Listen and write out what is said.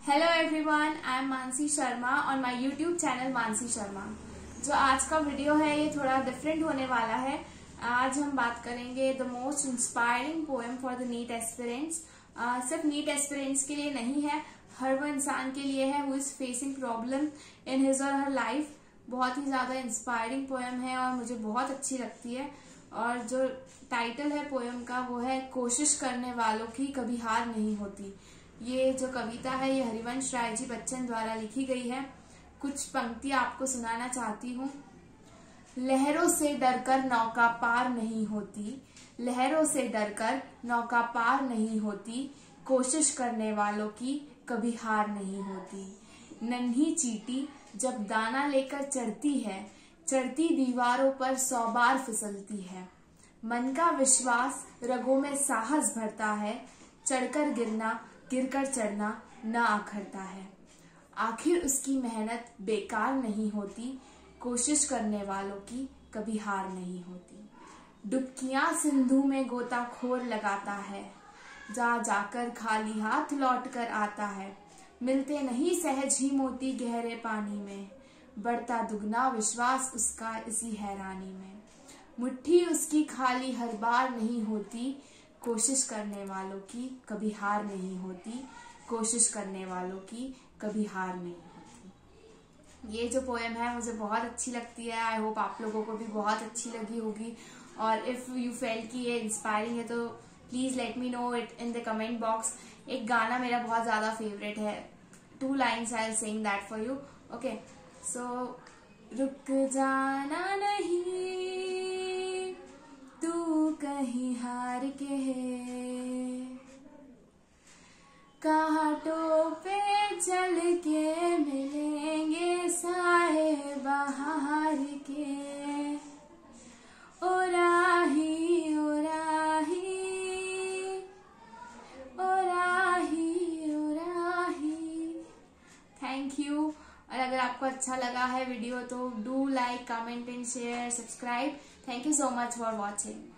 Hello everyone, I am Mansi Sharma on my YouTube channel Mansi Sharma. जो आज का वीडियो है ये थोड़ा डिफरेंट होने वाला है। आज हम बात करेंगे the most inspiring poem for the NEET aspirants. सिर्फ नीट एस्पिरेंट्स के लिए नहीं है, हर वो इंसान के लिए है who is facing problem in his or her life. बहुत ही ज्यादा इंस्पायरिंग पोएम है और मुझे बहुत अच्छी लगती है। और जो टाइटल है पोएम का वो है कोशिश करने वालों की कभी हार नहीं होती। ये जो कविता है ये हरिवंश राय जी बच्चन द्वारा लिखी गई है। कुछ पंक्ति आपको सुनाना चाहती हूँ। लहरों से डरकर नौका पार नहीं होती, लहरों से डरकर नौका पार नहीं होती, कोशिश करने वालों की कभी हार नहीं होती। नन्ही चींटी जब दाना लेकर चढ़ती है, चढ़ती दीवारों पर 100 बार फिसलती है। मन का विश्वास रगों में साहस भरता है, चढ़कर गिरना गिरकर चढ़ना न आखरता है। आखिर उसकी मेहनत बेकार नहीं होती, कोशिश करने वालों की कभी हार नहीं होती। डुबकियां सिंधु में गोताखोर लगाता है, जा जाकर खाली हाथ लौट कर आता है। मिलते नहीं सहज ही मोती गहरे पानी में, बढ़ता दुगना विश्वास उसका इसी हैरानी में। मुट्ठी उसकी खाली हर बार नहीं होती, कोशिश करने वालों की कभी हार नहीं होती, कोशिश करने वालों की कभी हार नहीं होती। ये जो पोएम है मुझे बहुत अच्छी लगती है। आई होप आप लोगों को भी बहुत अच्छी लगी होगी। और इफ यू फेल कि ये इंस्पायरिंग है तो please let me know it in the comment box. एक गाना मेरा बहुत ज्यादा फेवरेट है, 2 lines I will sing that for you. Okay, so रुक जाना नहीं तू कहीं हार के, कांटों पे चल के मिलेंगे साए बहार के। ओ राही ओ राही ओ राही ओ राही। Thank you. और अगर आपको अच्छा लगा है वीडियो तो do like, comment and share, subscribe. Thank you so much for watching.